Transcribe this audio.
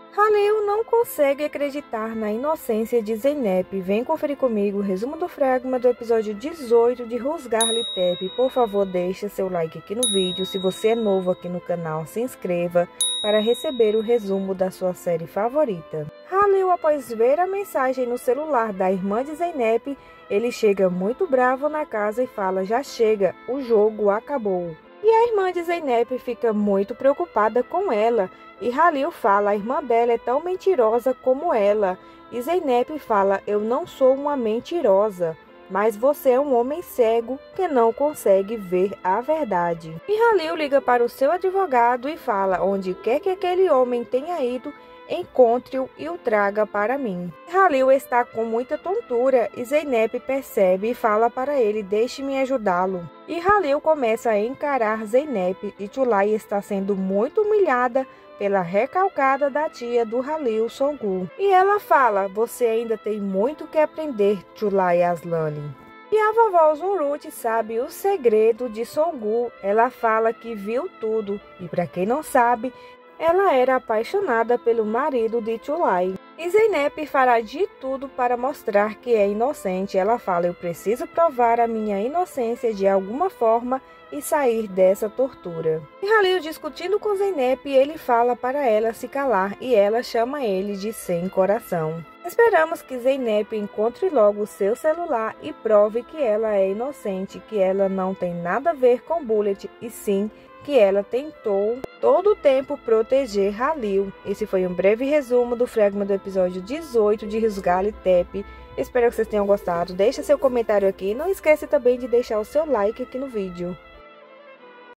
Halil não consegue acreditar na inocência de Zeynep. Vem conferir comigo o resumo do fragma do episódio 18 de Rusgar-lhe Tepe. Por favor, deixe seu like aqui no vídeo. Se você é novo aqui no canal, se inscreva para receber o resumo da sua série favorita. Halil, após ver a mensagem no celular da irmã de Zeynep, ele chega muito bravo na casa e fala: já chega, o jogo acabou. E a irmã de Zeynep fica muito preocupada com ela. E Halil fala: a irmã dela é tão mentirosa como ela. E Zeynep fala: eu não sou uma mentirosa, mas você é um homem cego que não consegue ver a verdade. E Halil liga para o seu advogado e fala: onde quer que aquele homem tenha ido, encontre-o e o traga para mim. Halil está com muita tontura e Zeynep percebe e fala para ele: deixe-me ajudá-lo. E Halil começa a encarar Zeynep e Tchulai está sendo muito humilhada pela recalcada da tia do Halil, Songu. E ela fala: você ainda tem muito que aprender, Tchulai Aslani. E a vovó Zumrude sabe o segredo de Songu. Ela fala que viu tudo e, para quem não sabe, ela era apaixonada pelo marido de Tchulai. E Zeynep fará de tudo para mostrar que é inocente. Ela fala: eu preciso provar a minha inocência de alguma forma e sair dessa tortura. E Halil discutindo com Zeynep, ele fala para ela se calar e ela chama ele de sem coração. Esperamos que Zeynep encontre logo o seu celular e prove que ela é inocente, que ela não tem nada a ver com Bullet e sim que ela tentou todo o tempo proteger Halil. Esse foi um breve resumo do fragma do episódio 18 de Rusgar-lhe Tepe. Espero que vocês tenham gostado. Deixe seu comentário aqui e não esqueça também de deixar o seu like aqui no vídeo.